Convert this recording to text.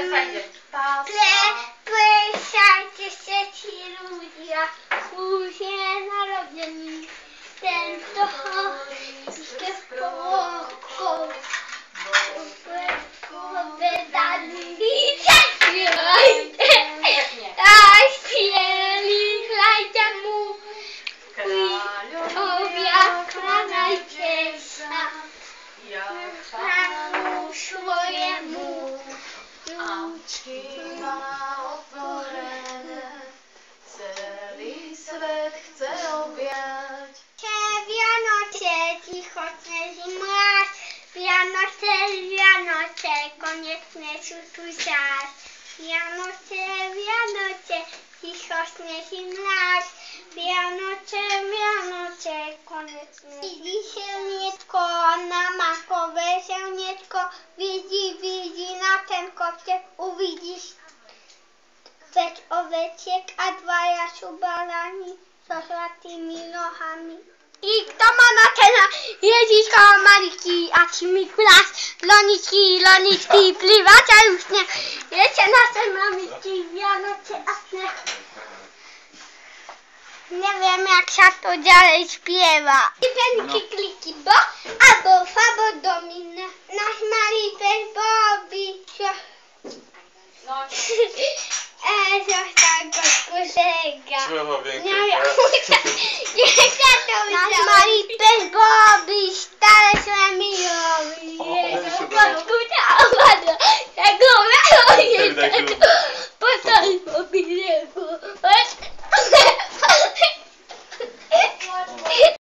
Plesajcie się ci ludzie, słusznie narodzeni, ten to chodzi w koło, wydali śpieli, chlajcie mu, Tobia kranajciesa, Panu swojemu, oczki ma otworene, celý svet chce objať. Wianoce, cicho nie zimrasz, Wianoce, koniecznie sutusasz. Wianoce, cicho nie zimrasz, Wianoce, koniecznie. Widzi sielniczko, na makowe sielniczko, widzi na ten kotek, uwidzisz weź oweczek, a dwa jasiu barani z złotymi nohami. I kto ma na ten jeździć koło Mariki, a ci Mikuláš, loniczki, pływacia już nie. Wiecie na te mamiki, Wianoce, a śnieg. Nie wiem jak się to dalej śpiewa. I pięknie kliki, bo, a